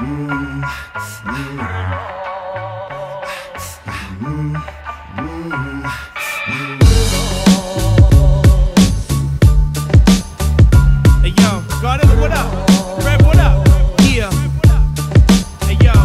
Hey yo, Garden, what up? Red, what up? Yeah. Hey yo.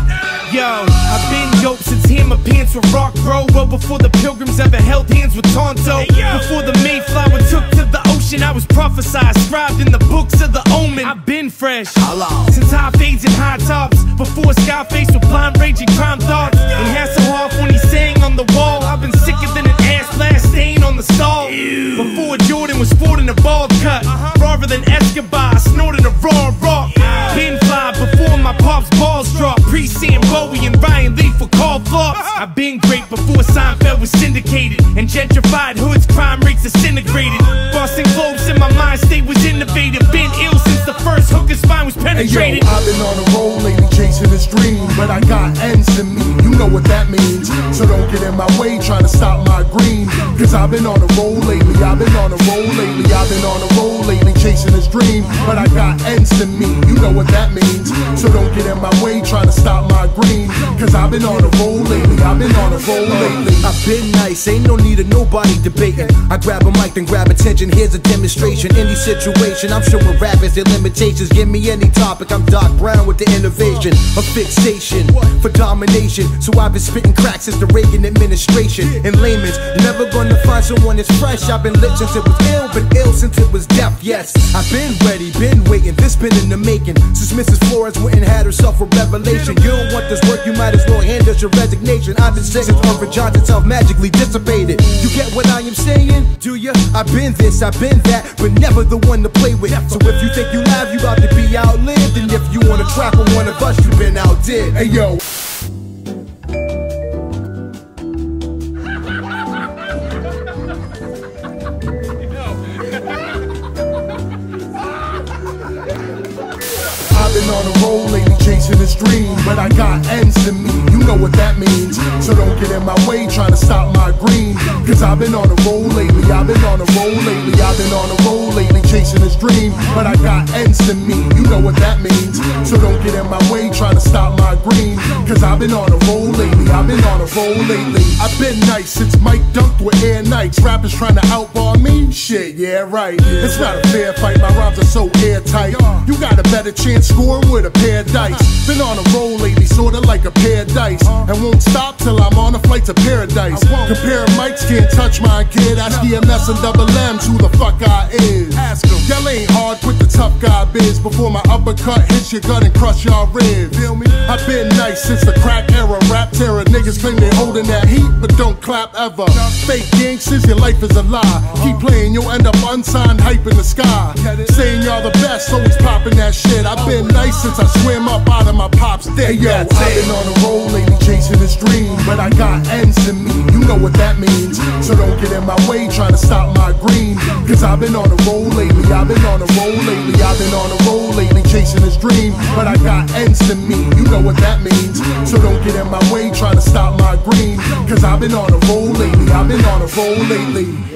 Yo, I've been dope since Hammer Pants with Rock Bro. Well before the Pilgrims ever held hands with Tonto. Before the Mayflower took to the ocean, I was prophesied, scribed in the books of the Omen. I've been fresh since high fades and high tops. Before Scarface with blind raging crime thoughts. And Hasselhoff when he sang on the wall. I've been sicker than an ass blast stain on the stall. Before Jordan was sporting a bald cut, rawer than Escobar, snorting a raw rock. Been fly before my pop's balls dropped. Pre-Sam Bowie and Ryan Lee for call flops. I've been great before Seinfeld was syndicated and gentrified hoods, crime rates disintegrated. Boston Globes in my mind state was innovative. Been ill since the first hooker's spine was penetrated. Hey yo, I've been on a roll lately chasing this dream, but I got ends in me, you know what that means. So don't get in my way trying to stop my green, cause I've been on a roll lately, I've been on a roll lately, I've been on a roll lately chasing this dream, but I got ends in me, you know what that means. So don't get in my way trying to stop my green, cause I've been on a roll lately, I've been on a roll lately. I've been nice, ain't no need of nobody debating. I grab a mic, then grab attention, here's a demonstration. Any situation, I'm showing rappers their limitations. Give me any topic, I'm Doc Brown with the innovation. A fixation for domination. So I've been spitting cracks since the Reagan administration. In layman's, you're never gonna find someone that's fresh. I've been lit since it was ill, been ill since it was deaf, yes. I've been ready, been waiting, this been in the making. Since Mrs. Flores went and had herself a revelation. You don't want this work, you might as well hand us your resignation. I've been sick since Irvin Johnson self-magically dissipated. You get what I am saying? Do ya? I've been this, I've been that, but never the one to play with. So if you think you live, you about to be outlived. And if you wanna track with one of us, you've been outdid. Hey yo. I've been on a roll lately chasing this dream, but I got ends in me, you know what that means. So don't get in my way trying to stop my green, cause I've been on a roll lately, I've been on a roll lately, I've been on a roll lately chasing this dream, but I got ends in me, you know what that means. So don't get in my way trying to stop my green, cause I've been on a roll lately, I've been on a roll lately. I've been nice since Mike dunked with Air Knights. Rappers trying to outbar me? Shit, yeah right. It's not a fair fight, my rhymes are so airtight. You got a better chance scoring with a pair of dice. Been on a roll lately, sorta like a pair of dice, and won't stop till I'm on a flight to paradise. Comparing mics, can't touch mine, kid. Ask EMS and Double M's who the fuck I is. Y'all ain't hard with the tough guy biz. Before my uppercut hits your gut and crush y'all ribs. Feel me? I've been nice since the crack era. Rap terror niggas claim they holding that heat, but don't clap ever. Fake gangsters, your life is a lie. Keep playing, you'll end up unsigned hype in the sky. Saying y'all the best, always popping that shit. I've been nice since I swim up out of my pop's dick. Hey yo, I've been on a roll lately chasing this dream, but I got ends in me, you know what that means. So don't get in my way trying to stop my green, cause I've been on a roll lately, I've been on a roll lately, I've been on a roll lately chasing this dream, but I got ends in me, you know what that means. So don't get in my way trying to stop my green, cause I've been on a roll lately, I've been on a roll lately.